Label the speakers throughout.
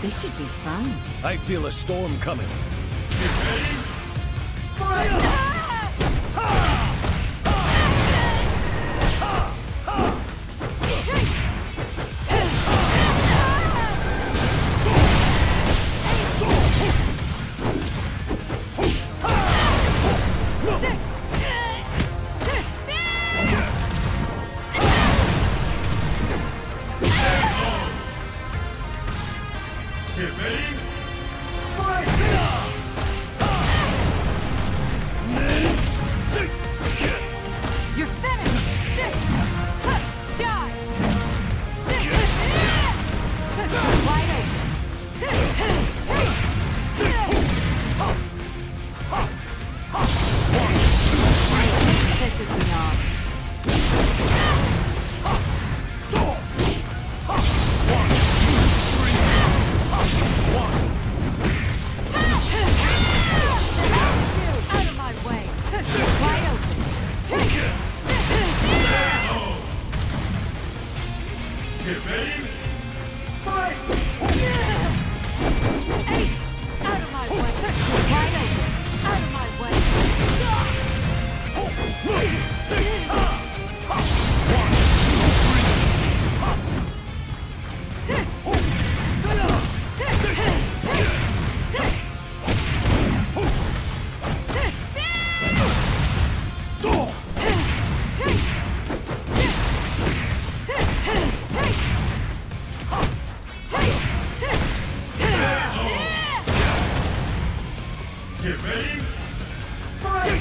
Speaker 1: This should be fun.
Speaker 2: I feel a storm coming.
Speaker 3: Get ready. Fire! Get ready. Fight!
Speaker 1: You're finished! Die! Wide open! Pisses me off. Out of my way! Wide open!
Speaker 3: Get ready. Fight!
Speaker 1: Hey! Out of my way! Wide open! Out of my way!
Speaker 3: Get ready. Fight!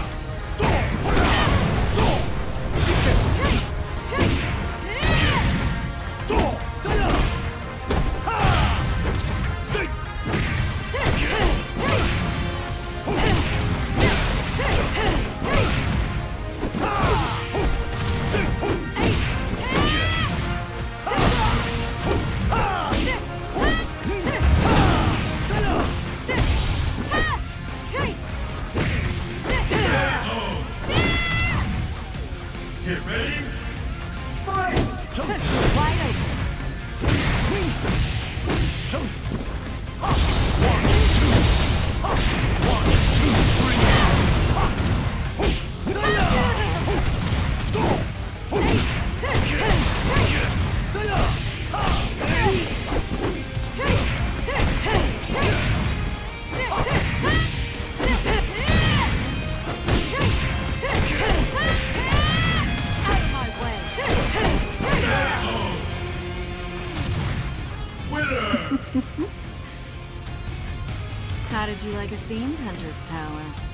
Speaker 3: Get ready. Fight!
Speaker 1: Wide open! Out of my way!
Speaker 3: Winner!
Speaker 1: How did you like a themed hunter's power?